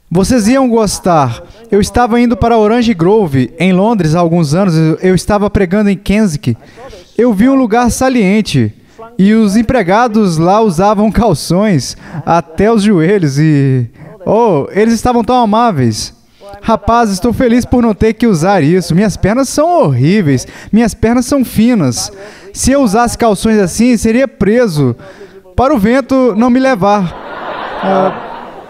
Vocês iam gostar. Eu estava indo para Orange Grove, em Londres, há alguns anos. Eu estava pregando em Kensington. Eu vi um lugar saliente. E os empregados lá usavam calções até os joelhos e... Oh, eles estavam tão amáveis. Rapaz, estou feliz por não ter que usar isso. Minhas pernas são horríveis. Minhas pernas são finas. Se eu usasse calções assim, seria preso. Para o vento não me levar.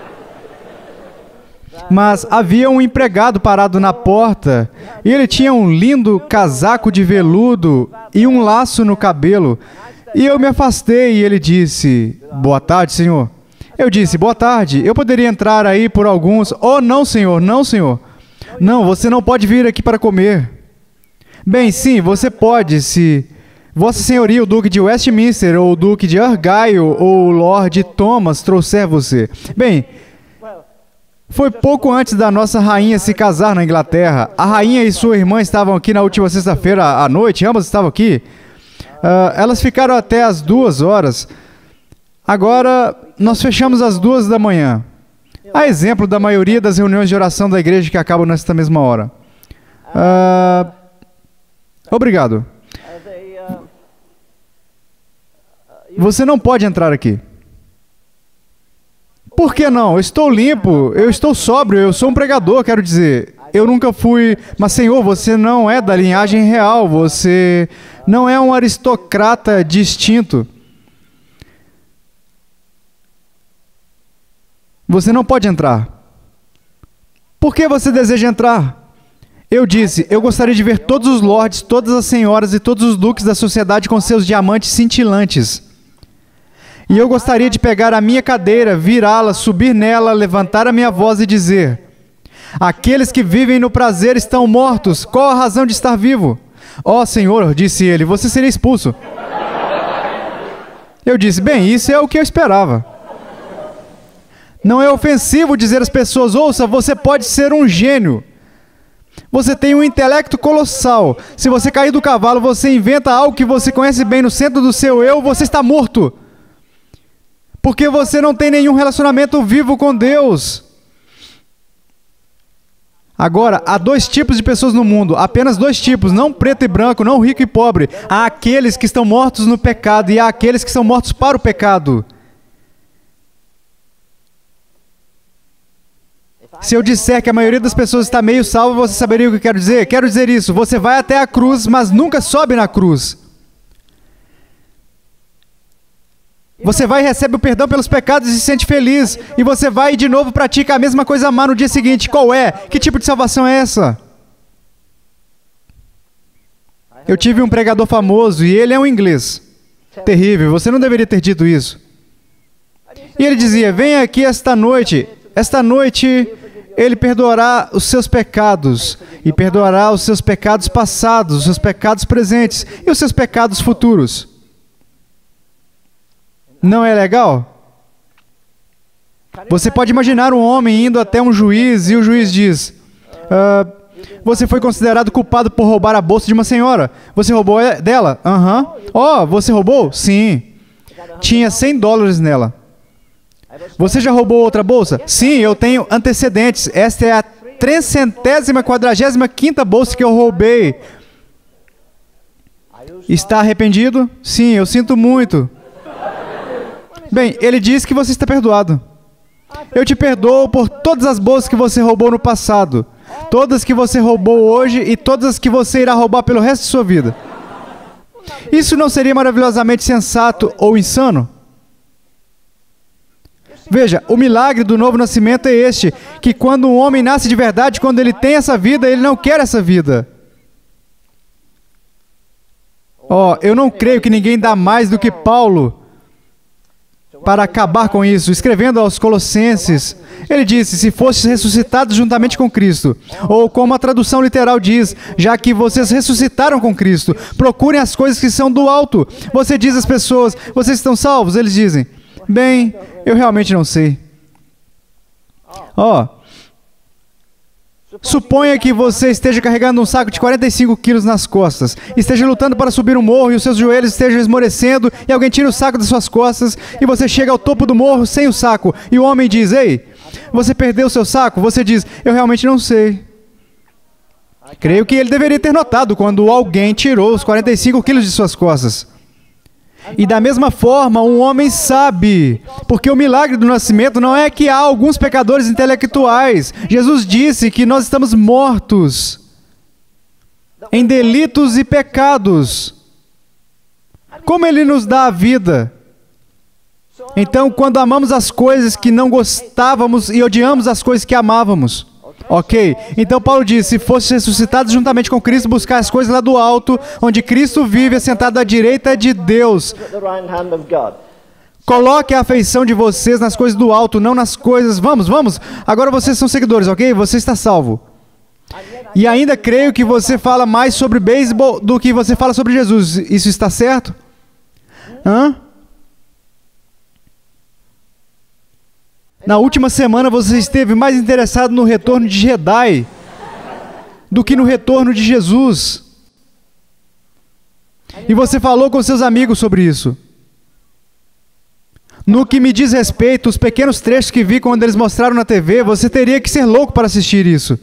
Mas havia um empregado parado na porta. E ele tinha um lindo casaco de veludo e um laço no cabelo. E eu me afastei e ele disse, boa tarde, senhor. Eu disse, boa tarde, eu poderia entrar aí por alguns... Oh, não, senhor, não, senhor. Não, você não pode vir aqui para comer. Bem, sim, você pode, se... Vossa Senhoria, o Duque de Westminster, ou o Duque de Argyle, ou o Lord Thomas trouxer você. Bem, foi pouco antes da nossa rainha se casar na Inglaterra. A rainha e sua irmã estavam aqui na última sexta-feira à noite, ambas estavam aqui. Elas ficaram até às 2 horas. Agora, nós fechamos às 2 da manhã. A exemplo da maioria das reuniões de oração da igreja que acabam nesta mesma hora. Obrigado. Você não pode entrar aqui. Por que não? Eu estou limpo, eu estou sóbrio, eu sou um pregador, quero dizer. Eu nunca fui... Mas, senhor, você não é da linhagem real, você não é um aristocrata distinto. Você não pode entrar. Por que você deseja entrar? Eu disse, eu gostaria de ver todos os lords, todas as senhoras e todos os duques da sociedade com seus diamantes cintilantes. E eu gostaria de pegar a minha cadeira, virá-la, subir nela, levantar a minha voz e dizer... Aqueles que vivem no prazer estão mortos. Qual a razão de estar vivo? Ó, Senhor, disse ele, você seria expulso. Eu disse, bem, isso é o que eu esperava. Não é ofensivo dizer às pessoas, ouça, você pode ser um gênio. Você tem um intelecto colossal. Se você cair do cavalo, você inventa algo que você conhece bem no centro do seu eu, você está morto. Porque você não tem nenhum relacionamento vivo com Deus. Agora, há 2 tipos de pessoas no mundo, apenas 2 tipos, não preto e branco, não rico e pobre. Há aqueles que estão mortos no pecado e há aqueles que são mortos para o pecado. Se eu disser que a maioria das pessoas está meio salva, você saberia o que eu quero dizer? Quero dizer isso, você vai até a cruz, mas nunca sobe na cruz. Você vai e recebe o perdão pelos pecados e se sente feliz. E você vai e de novo pratica a mesma coisa má no dia seguinte. Qual é? Que tipo de salvação é essa? Eu tive um pregador famoso e ele é um inglês. Terrível, você não deveria ter dito isso. E ele dizia, venha aqui esta noite. Esta noite ele perdoará os seus pecados. E perdoará os seus pecados passados, os seus pecados presentes e os seus pecados futuros. Não é legal? Você pode imaginar um homem indo até um juiz e o juiz diz, você foi considerado culpado por roubar a bolsa de uma senhora. Você roubou dela? Aham. Oh, você roubou? Sim. Tinha $100 nela. Você já roubou outra bolsa? Sim, eu tenho antecedentes. Esta é a 345ª bolsa que eu roubei. Está arrependido? Sim, eu sinto muito. Bem, ele diz que você está perdoado. Eu te perdoo por todas as bolsas que você roubou no passado. Todas que você roubou hoje e todas as que você irá roubar pelo resto de sua vida. Isso não seria maravilhosamente sensato ou insano? Veja, o milagre do novo nascimento é este, que quando um homem nasce de verdade, quando ele tem essa vida, ele não quer essa vida. Eu não creio que ninguém dá mais do que Paulo para acabar com isso. Escrevendo aos Colossenses, ele disse, se fostes ressuscitados juntamente com Cristo, ou como a tradução literal diz, já que vocês ressuscitaram com Cristo, procurem as coisas que são do alto. Você diz às pessoas, vocês estão salvos? Eles dizem, bem, eu realmente não sei. Suponha que você esteja carregando um saco de 45 quilos nas costas, esteja lutando para subir um morro e os seus joelhos estejam esmorecendo e alguém tira o saco das suas costas e você chega ao topo do morro sem o saco e o homem diz, ei, Você perdeu o seu saco? Você diz, eu realmente não sei. Creio que ele deveria ter notado quando alguém tirou os 45 quilos de suas costas. E da mesma forma, um homem sabe, porque o milagre do nascimento não é que há alguns pecadores intelectuais. Jesus disse que nós estamos mortos em delitos e pecados. Como Ele nos dá a vida? Então, quando amamos as coisas que não gostávamos e odiamos as coisas que amávamos. Ok? Então Paulo diz, se fosse ressuscitados juntamente com Cristo, buscar as coisas lá do alto, onde Cristo vive, assentado à direita de Deus. Coloque a afeição de vocês nas coisas do alto, não nas coisas... Vamos. Agora vocês são seguidores, ok? Você está salvo. E ainda creio que você fala mais sobre beisebol do que você fala sobre Jesus. Isso está certo? Hã? Na última semana você esteve mais interessado no retorno de Jedi do que no retorno de Jesus. E você falou com seus amigos sobre isso. No que me diz respeito, os pequenos trechos que vi quando eles mostraram na TV, você teria que ser louco para assistir isso.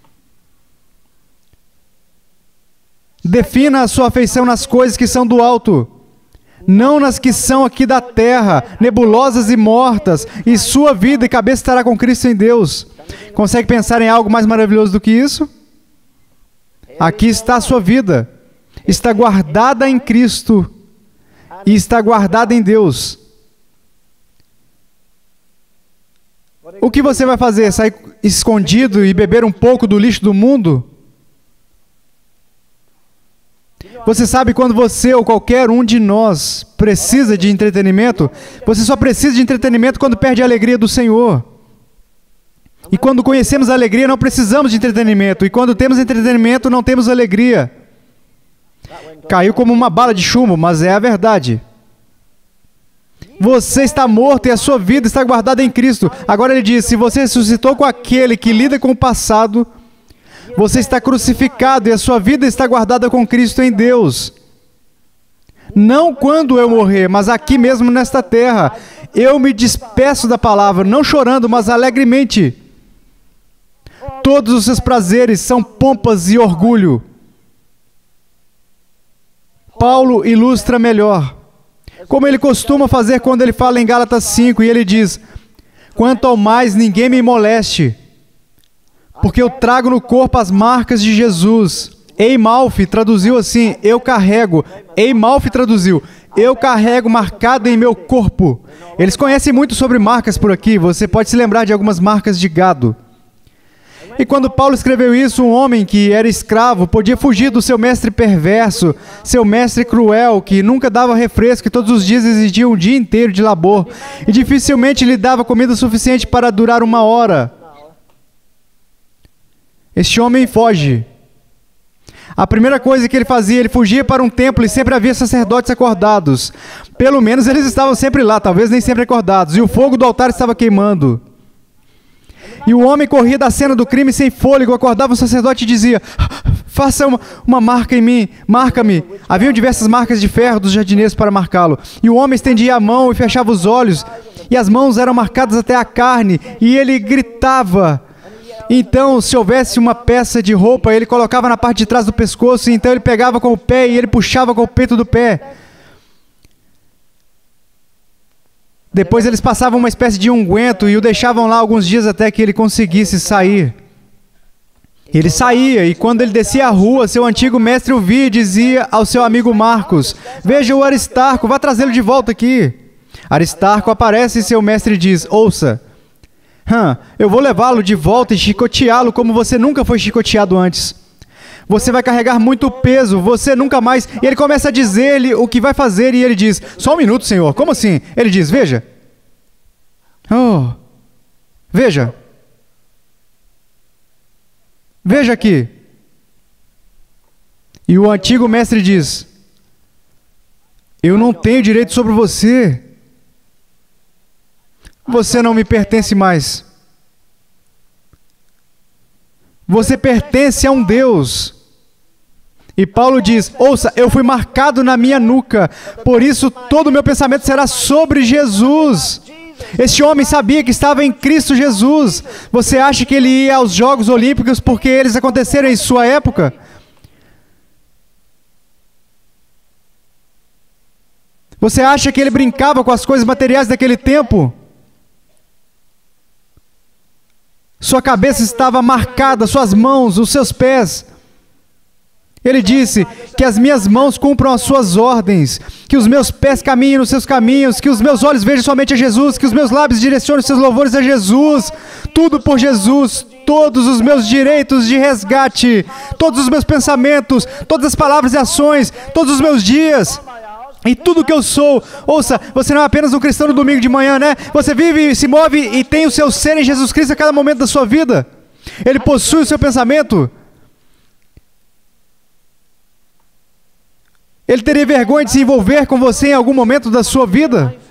Defina a sua afeição nas coisas que são do alto, não nas que são aqui da terra, nebulosas e mortas, e sua vida e cabeça estará com Cristo em Deus. Consegue pensar em algo mais maravilhoso do que isso? Aqui está a sua vida. Está guardada em Cristo e está guardada em Deus. O que você vai fazer? Sair escondido e beber um pouco do lixo do mundo? Você sabe quando você ou qualquer um de nós precisa de entretenimento? Você só precisa de entretenimento quando perde a alegria do Senhor. E quando conhecemos a alegria, não precisamos de entretenimento. E quando temos entretenimento, não temos alegria. Caiu como uma bala de chumbo, mas é a verdade. Você está morto e a sua vida está guardada em Cristo. Agora ele diz, se você ressuscitou com aquele que lida com o passado, você está crucificado e a sua vida está guardada com Cristo em Deus. Não quando eu morrer, mas aqui mesmo nesta terra. Eu me despeço da palavra, não chorando, mas alegremente. Todos os seus prazeres são pompas e orgulho. Paulo ilustra melhor, como ele costuma fazer quando ele fala em Gálatas 5, e ele diz, quanto ao mais ninguém me moleste, porque eu trago no corpo as marcas de Jesus. Eimalfi traduziu assim, eu carrego. Eimalfi traduziu, eu carrego marcado em meu corpo. Eles conhecem muito sobre marcas por aqui, você pode se lembrar de algumas marcas de gado. E quando Paulo escreveu isso, um homem que era escravo podia fugir do seu mestre perverso, seu mestre cruel, que nunca dava refresco e todos os dias exigia um dia inteiro de labor, e dificilmente lhe dava comida suficiente para durar 1 hora. Este homem foge. A primeira coisa que ele fazia, ele fugia para um templo e sempre havia sacerdotes acordados. Pelo menos eles estavam sempre lá, talvez nem sempre acordados, e o fogo do altar estava queimando. E o homem corria da cena do crime sem fôlego, acordava o sacerdote e dizia, faça uma marca em mim, marca-me. Haviam diversas marcas de ferro dos jardineiros para marcá-lo. E o homem estendia a mão e fechava os olhos, e as mãos eram marcadas até a carne, e ele gritava. Então, se houvesse uma peça de roupa, ele colocava na parte de trás do pescoço, e então ele pegava com o pé e ele puxava com o peito do pé. Depois eles passavam uma espécie de unguento e o deixavam lá alguns dias até que ele conseguisse sair. Ele saía, e quando ele descia a rua, seu antigo mestre o via e dizia ao seu amigo Marcos, veja o Aristarco, vá trazê-lo de volta aqui. Aristarco aparece e seu mestre diz, ouça, eu vou levá-lo de volta e chicoteá-lo como você nunca foi chicoteado antes. Você vai carregar muito peso, você nunca mais... E ele começa a dizer-lhe o que vai fazer e ele diz, só um minuto, senhor, como assim? Ele diz, veja. Veja. Veja aqui. E o antigo mestre diz, eu não tenho direito sobre você. Você não me pertence mais. Você pertence a um Deus. E Paulo diz, ouça, eu fui marcado na minha nuca, por isso todo o meu pensamento será sobre Jesus. Este homem sabia que estava em Cristo Jesus. Você acha que ele ia aos Jogos Olímpicos porque eles aconteceram em sua época? Você acha que ele brincava com as coisas materiais daquele tempo? Sua cabeça estava marcada, suas mãos, os seus pés. Ele disse que as minhas mãos cumpram as suas ordens, que os meus pés caminhem nos seus caminhos, que os meus olhos vejam somente a Jesus, que os meus lábios direcionem os seus louvores a Jesus. Tudo por Jesus, todos os meus direitos de resgate, todos os meus pensamentos, todas as palavras e ações, todos os meus dias. E tudo que eu sou. Ouça, você não é apenas um cristão no domingo de manhã, né? Você vive, se move e tem o seu ser em Jesus Cristo a cada momento da sua vida. Ele possui o seu pensamento. Ele teria vergonha de se envolver com você em algum momento da sua vida?